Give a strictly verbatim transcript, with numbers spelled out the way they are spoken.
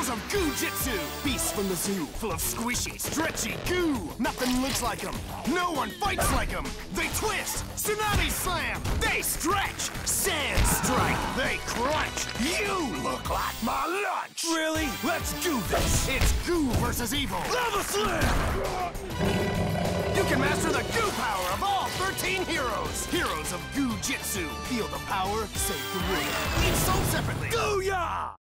Heroes of Goo Jit Zu! Beasts from the zoo, full of squishy, stretchy goo! Nothing looks like them. No one fights like them. They twist, tsunami slam. They stretch, sand strike. They crunch. You look like my lunch. Really? Let's do this. It's Goo versus Evil. Lava Slam! You can master the goo power of all thirteen heroes. Heroes of Goo Jit Zu. Feel the power, save the world. Each sold separately. Gooyah!